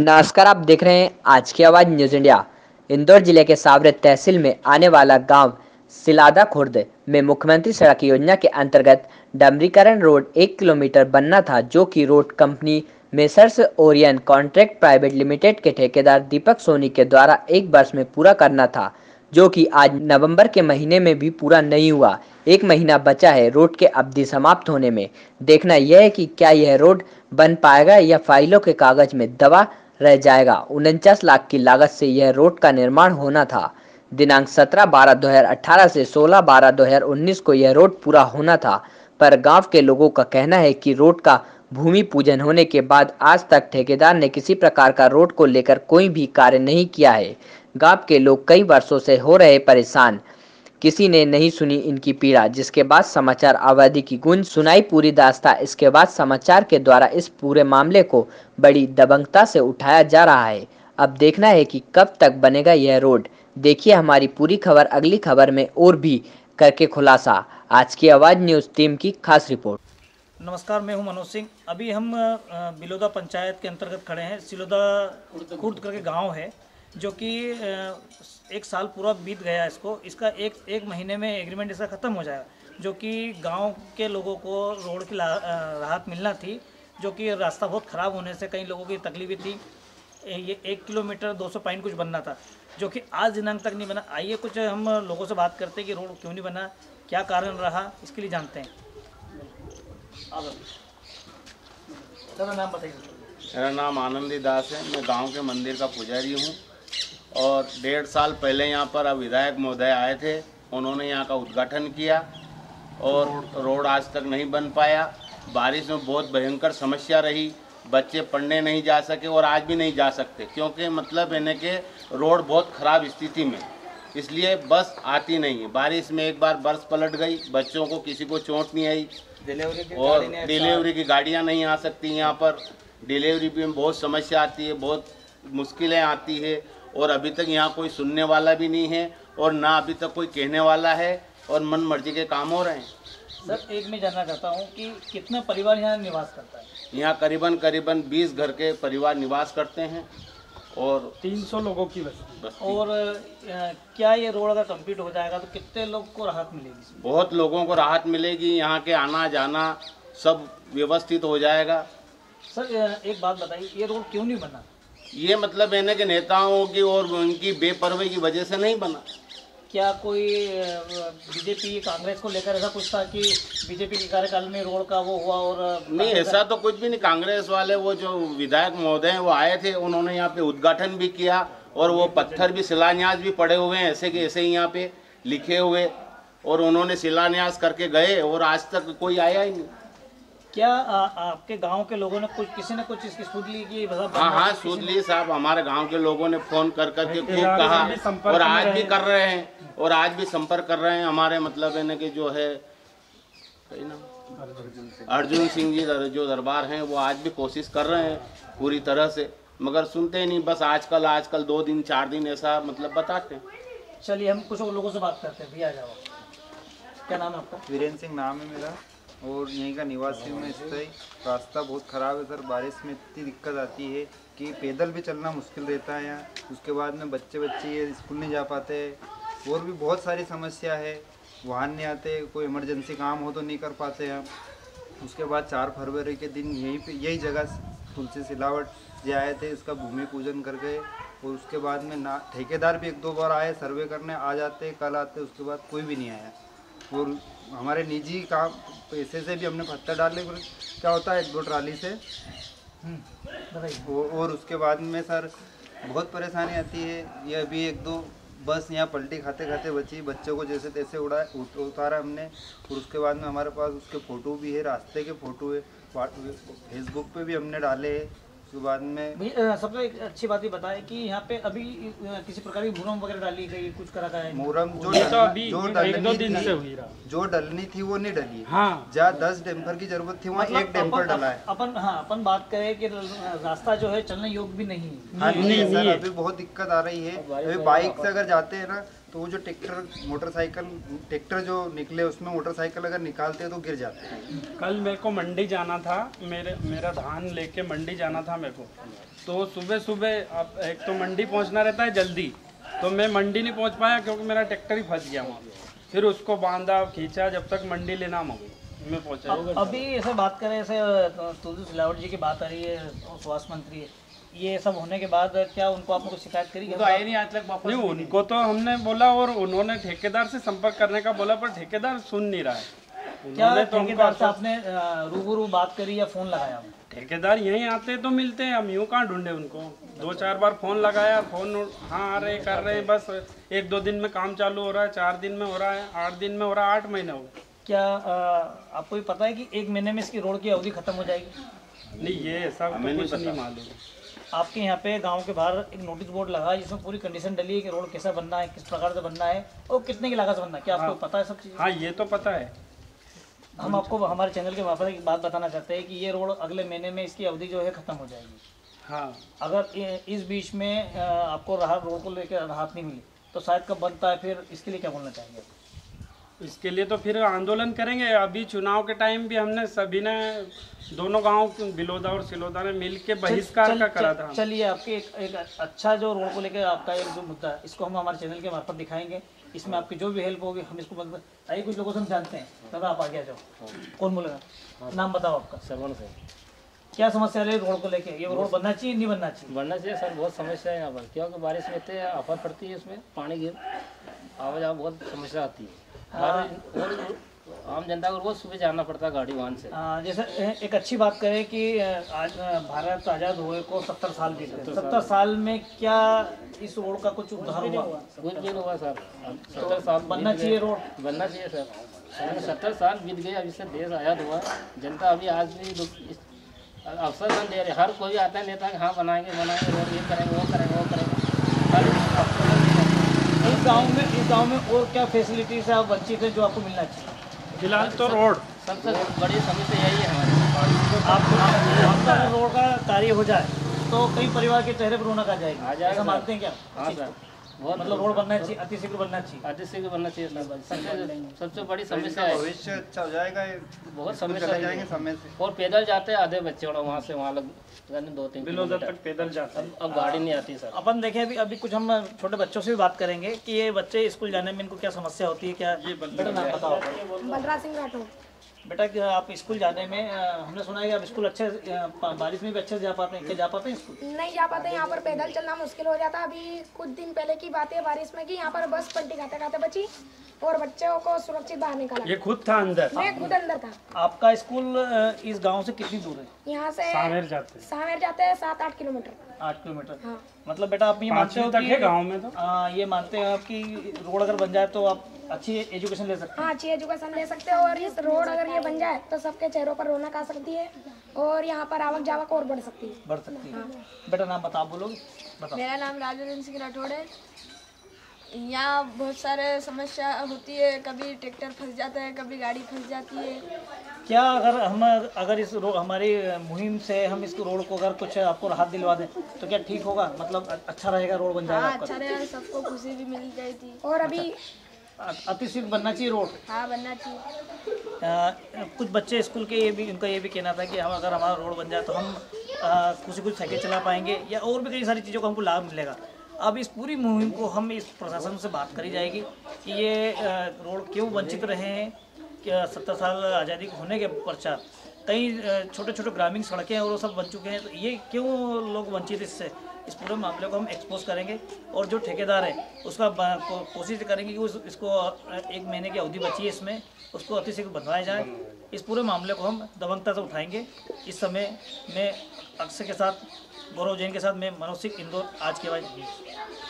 नमस्कार, आप देख रहे हैं आज की आवाज़ न्यूज़ इंडिया। इंदौर जिले के सावरे तहसील में आने वाला गांव सिलादा खुर्द में मुख्यमंत्री सड़क योजना के अंतर्गत डामरीकरण रोड 1 किलोमीटर बनना था, जो कि road company messrs Orion contract private limited के ठेकेदार दीपक सोनी के द्वारा 1 वर्ष में पूरा करना था, जो कि आज नवंबर के महीने में भी पूरा नहीं हुआ। 1 महीना बचा है रोड के अवधि समाप्त होने में। देखना यह है कि क्या यह रोड बन पाएगा या फाइलों के कागज में दबा रह जाएगा। 49 लाख की लागत से यह रोड का निर्माण होना था। दिनांक 17/12/2018 से 16/12/2019 को यह रोड पूरा होना था, पर गांव के लोगों का कहना है कि रोड का भूमि पूजन होने के बाद आज तक ठेकेदार ने किसी प्रकार का रोड को लेकर कोई भी कार्य नहीं किया है। गांव के लोग कई वर्षों से हो रहे परेशान, किसी ने नहीं सुनी इनकी पीड़ा। जिसके बाद समाचार आबादी की गूंज सुनाई पूरी दास्तां। इसके बाद समाचार के द्वारा इस पूरे मामले को बड़ी दबंगता से उठाया जा रहा है। अब देखना है कि कब तक बनेगा यह रोड। देखिए हमारी पूरी खबर अगली खबर में और भी करके खुलासा। आज की आवाज़ न्यूज़ टीम की खास रिपोर्ट। नमस्कार, मैं हूं मनोज सिंह। अभी हम बिलोदा पंचायत के अंतर्गत खड़े हैं। सिलोदा खुर्द करके गांव है, जो कि 1 साल पूरा बीत गया इसको। इसका एक महीने में एग्रीमेंट इसका ख़त्म हो जाएगा, जो कि गांव के लोगों को रोड की राहत मिलना थी, जो कि रास्ता बहुत ख़राब होने से कई लोगों की तकलीफें थी। ये 1 किलोमीटर 200 पॉइंट कुछ बनना था, जो कि आज दिनांक तक नहीं बना। आइए कुछ हम लोगों से बात करते हैं कि रोड क्यों नहीं बना, क्या कारण रहा, इसके लिए जानते हैं। मेरा नाम बताइए। मेरा नाम आनंदी दास है। मैं गांव के मंदिर का पुजारी हूं और 1.5 साल पहले यहां पर अब विधायक महोदय आए थे। उन्होंने यहां का उद्घाटन किया और रोड आज तक नहीं बन पाया। बारिश में बहुत भयंकर समस्या रही, बच्चे पढ़ने नहीं जा सके और आज भी नहीं जा सकते, क्योंकि मतलब इन्हें के रोड बहुत ख़राब स्थिति में, इसलिए बस आती नहीं है। बारिश में एक बार बस पलट गई, बच्चों को किसी को चोट नहीं आई और डिलीवरी की गाड़ियां नहीं आ सकती। यहाँ पर डिलीवरी में बहुत समस्या आती है, बहुत मुश्किलें आती है और अभी तक यहाँ कोई सुनने वाला भी नहीं है और ना अभी तक कोई कहने वाला है और मन मर्जी के काम हो रहे हैं। सर, एक मैं जानना चाहता हूँ कि कितना परिवार यहाँ निवास करता है? यहाँ करीबन 20 घर के परिवार निवास करते हैं और 300 लोगों की बस्ती। और क्या ये रोड अगर कंप्लीट हो जाएगा तो कितने लोग को राहत मिलेगी? बहुत लोगों को राहत मिलेगी। यहाँ के आना जाना सब व्यवस्थित हो जाएगा। सर, एक बात बताइए, ये रोड क्यों नहीं बना? ये मतलब इन्हें के नेताओं की और उनकी बेपरवाही की वजह से नहीं बना। क्या कोई बीजेपी कांग्रेस को लेकर ऐसा कुछ था कि बीजेपी के कार्यकाल में रोड का वो हुआ? और नहीं, ऐसा तो कुछ भी नहीं। कांग्रेस वाले वो जो विधायक महोदय हैं वो आए थे, उन्होंने यहाँ पे उद्घाटन भी किया और वो पत्थर भी शिलान्यास भी पड़े हुए हैं ऐसे के ऐसे ही यहाँ पे लिखे हुए, और उन्होंने शिलान्यास करके गए और आज तक कोई आया ही नहीं। क्या आपके गांव के लोगों ने किसी ने कुछ इसकी सूद ली कि? हाँ, सूद ली साहब। हमारे गांव के लोगों ने फोन कर करके खूब कहा और आज भी कर रहे हैं और आज भी संपर्क कर रहे हैं। हमारे मतलब इन्हें के जो है अर्जुन सिंह जी जो दरबार हैं वो आज भी कोशिश कर रहे हैं पूरी तरह से, मगर सुनते ही नहीं। बस आजकल 2 दिन 4 दिन ऐसा मतलब बताते हैं। चलिए हम कुछ लोगों से बात करते हैं। भी आ जाओ। क्या नाम है आपका? वीरेंद्र सिंह नाम है मेरा और यहीं का निवासी हूँ मैं। इससे रास्ता बहुत ख़राब है सर। बारिश में इतनी दिक्कत आती है कि पैदल भी चलना मुश्किल रहता है यहाँ। उसके बाद में बच्चे ये स्कूल नहीं जा पाते हैं और भी बहुत सारी समस्या है। वाहन नहीं आते, कोई इमरजेंसी काम हो तो नहीं कर पाते हम। उसके बाद 4 फरवरी के दिन यही जगह तुलसी सिलावट जी आए थे, इसका भूमि पूजन कर गए। और उसके बाद में ना ठेकेदार भी 1-2 बार आए सर्वे करने, आ जाते कल आते, उसके बाद कोई भी नहीं आया। और हमारे निजी काम पैसे से भी हमने पत्थर डालने को क्या होता है 1-2 ट्राली से। और उसके बाद में सर बहुत परेशानी आती है। ये अभी 1-2 बस यहाँ पलटी खाते खाते बची, बच्चों को जैसे तैसे उतारा हमने। और उसके बाद में हमारे पास उसके फ़ोटो भी है, रास्ते के फ़ोटो है, फेसबुक पे भी हमने डाले है। उसके बाद में सबसे एक अच्छी बात ये बताएं कि यहाँ पे अभी किसी प्रकार की मुरम वगैरह डाली गई, कुछ करा गया है? मुरम जो डलनी थी वो नहीं डली। हाँ। जहाँ 10 डैम्पर की जरूरत थी वहाँ 1 डैम्पर डला है। अपन बात करें कि रास्ता जो है चलने योग्य भी नहीं है। हाँ, नहीं सर, अभी बहुत दिक्कत आ रही है। अभी बाइक से अगर जाते हैं ना तो वो जो ट्रैक्टर जो निकले उसमें मोटरसाइकिल अगर निकालते हैं तो गिर जाते हैं। कल मेरे को मंडी जाना था, मेरा धान लेके मंडी जाना था मेरे को, तो सुबह सुबह अब एक तो मंडी पहुंचना रहता है जल्दी, तो मैं मंडी नहीं पहुंच पाया क्योंकि मेरा ट्रैक्टर ही फंस गया वहाँ। फिर उसको बांधा खींचा जब तक मंडी लेना मैं पहुँचा। अभी ऐसे बात करें, ऐसे तुलसी सिलावट जी की बात आ रही है, स्वास्थ्य मंत्री है, ये सब होने के बाद क्या उनको आपने कुछ शिकायत करी? तो आए नहीं आज तक वापस। नहीं, उनको तो हमने बोला और उन्होंने ठेकेदार से संपर्क करने का बोला, पर ठेकेदार सुन नहीं रहा है। क्या ठेकेदार से आपने रूबरू बात करी या फोन लगाया? ठेकेदार यहीं आते तो मिलते हैं, हम यूँ कहाँ ढूंढे उनको। 2-4 बार फोन लगाया, फोन हाँ आ रहे कर रहे, बस 1-2 दिन में काम चालू हो रहा है, 4 दिन में हो रहा है, 8 दिन में हो रहा है, 8 महीने हो गए। क्या आपको भी पता है कि 1 महीने में इसकी रोड की अवधि खत्म हो जाएगी? नहीं, ये सब हमें कुछ नहीं मालूम। आपके यहाँ पे गांव के बाहर एक नोटिस बोर्ड लगा है जिसमें पूरी कंडीशन डली है कि रोड कैसा बनना है, किस प्रकार से बनना है और कितने की लागत से बनना है। क्या आपको पता है सब चीज़? हाँ, ये तो पता है। हम आपको हमारे चैनल के मार्फत एक बात बताना चाहते हैं कि ये रोड अगले महीने में इसकी अवधि जो है ख़त्म हो जाएगी। हाँ, अगर इस बीच में आपको रोड को लेकर राहत नहीं मिली तो शायद कब बनता है, फिर इसके लिए क्या बोलना चाहेंगे? इसके लिए तो फिर आंदोलन करेंगे। अभी चुनाव के टाइम भी हमने सभी ने, दोनों गांव बिलोदा और सिलोदा ने मिल के बहिष्कार का करा था। चलिए, आपके एक अच्छा जो रोड को लेकर आपका एक जो मुद्दा है, इसको हम हमारे चैनल के मार्फत दिखाएंगे। इसमें आपकी जो भी हेल्प होगी हम इसको आइए, कुछ लोगों से हम जानते हैं। दादा आप आगे आ जाओ। कौन बोलेगा? नाम बताओ आपका। सरवण से। क्या समस्या है रोड को लेके? ये रोड बनना चाहिए नहीं बनना चाहिए? बनना चाहिए सर, बहुत समस्या है यहाँ पर, क्योंकि बारिश में इतने आफत पड़ती है, उसमें पानी गिर आवाजाही बहुत समस्या आती है। और आम जनता को रोज सुबह जाना पड़ता है गाड़ी वाहन से। जैसे एक अच्छी बात करें कि आज भारत आज़ाद हुए को 70 साल बीत गए। 70 साल में क्या इस रोड का कुछ उद्धार हुआ? कुछ भी नहीं हुआ सर। 70 साल बनना चाहिए रोड, बनना चाहिए सर। 70 साल बीत गए, अभी से देश आज़ाद हुआ। जनता अभी आज भी अवसर न दे रहे। हर कोई आता है नेता कि हाँ बनाएंगे रोड, ये करेंगे वो करेंगे वो करेंगे। इस गांव में और क्या फैसिलिटीज है आप वंचित है जो आपको मिलना चाहिए? फिलहाल तो रोड सबसे बड़ी समस्या यही है हमारी। आपका रोड का कार्य हो जाए तो कई परिवार के चेहरे पर रौनक आ जाएगी। आ जाएगा। ऐसा मानते हैं क्या? हाँ सर, बहुत मतलब रोड बनना चाहिए, अतिशीघ्र बनना चाहिए। अतिशीघ्र बनना चाहिए सर। सबसे बड़ी समस्या है, भविष्य अच्छा हो जाएगा, बहुत चले समस्या जाएंगे है। समय से। और पैदल जाते हैं आधे बच्चे, और वहाँ से वहाँ लग 2-3 बिलोदा किलोमीटर तक पैदल जाते हैं। अब गाड़ी नहीं आती सर। अपन देखें अभी कुछ हम छोटे बच्चों से भी बात करेंगे कि ये बच्चे स्कूल जाने में इनको क्या समस्या होती है। क्या बेटा नाम बताओ? बलराज सिंह राठौर। बेटा क्या आप स्कूल जाने में हमने सुना है कि आप स्कूल अच्छे बारिश में भी अच्छे से जा पाते हैं? क्या जा पाते हैं स्कूल? नहीं जा पाते, यहाँ पर पैदल चलना मुश्किल हो जाता। अभी कुछ दिन पहले की बात है बारिश में कि यहाँ पर बस पलटी खाते खाते बची और बच्चों को सुरक्षित बाहर निकाला। ये खुद था अंदर। मैं खुद अंदर था। आपका स्कूल इस गांव से कितनी दूर है? यहाँ से सावेर जाते हैं। सावेर जाते हैं 7-8 किलोमीटर। 8 किलोमीटर। हाँ। मतलब बेटा आप ये मानते हो तक है कि गाँव में तो ये मानते हैं आप कि रोड अगर बन जाए तो आप अच्छी एजुकेशन ले सकते हैं? हाँ, अच्छी एजुकेशन ले सकते हैं और इस रोड अगर ये बन जाए तो सबके चेहरों पर रौनक आ सकती है और यहाँ पर आवक जावक और बढ़ सकती है। बढ़ सकती है। बेटा नाम बताओ, बोलोगे? बताओ। मेरा नाम राजेंद्र सिंह राठौड़ है। यहाँ बहुत सारे समस्या होती है, कभी ट्रैक्टर फंस जाता है, कभी गाड़ी फंस जाती है। क्या अगर इस हमारी मुहिम से हम इस रोड को अगर कुछ आपको राहत दिलवा दें तो क्या ठीक होगा? मतलब अच्छा रहेगा, रोड बन जाएगा हाँ, आपका? अच्छा रहेगा, सबको खुशी भी मिल जाती। और अभी अतिशीघ्र बनना चाहिए रोड। हाँ, बनना चाहिए। कुछ बच्चे स्कूल के उनका ये भी कहना था कि हम अगर हमारा रोड बन जाए तो हम कुछ साइकिल चला पाएंगे या और भी कई सारी चीज़ों को हमको लाभ मिलेगा। अब इस पूरी मुहिम को हम इस प्रशासन से बात करी जाएगी कि ये रोड क्यों वंचित रहे हैं। क्या 70 साल आज़ादी होने के पश्चात कई छोटे छोटे ग्रामीण सड़कें और वो सब बन चुके हैं, तो ये क्यों लोग वंचित इससे? इस पूरे मामले को हम एक्सपोज करेंगे और जो ठेकेदार है उसका कोशिश करेंगे कि इसको 1 महीने की अवधि बची है इसमें, उसको अतिशीघ्र बनवाया जाए। इस पूरे मामले को हम दबंगता से उठाएंगे। इस समय मैं अक्षय के साथ, गौरव जैन के साथ मैं मनोज सिंह, इंदौर, आज की आवाज़।